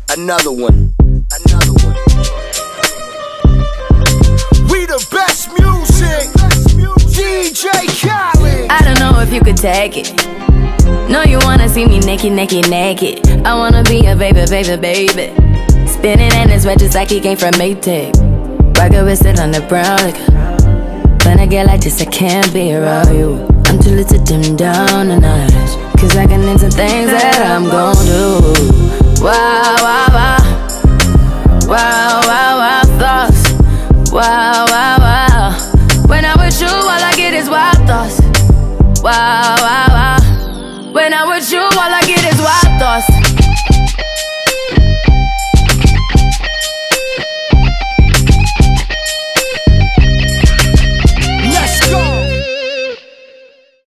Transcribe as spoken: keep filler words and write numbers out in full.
Another one. Another one. We the best music. D J Khaled. I don't know if you could take it. No, you wanna see me naked, naked, naked. I wanna be a baby, baby, baby. Spinning in his red just like he came from Maytag. Rocket with it on the brown liquor. When I get like this, I can't be around you. I'm too little to dim down a notch, cause I can into things that I'm gon' do. Wow, wow, wow. Wow, wow, wow, thoughts. Wow, wow, wow. When I'm with you, all I get is wild thoughts. Wow, wow, wow. When I'm with you, all I get is wild thoughts.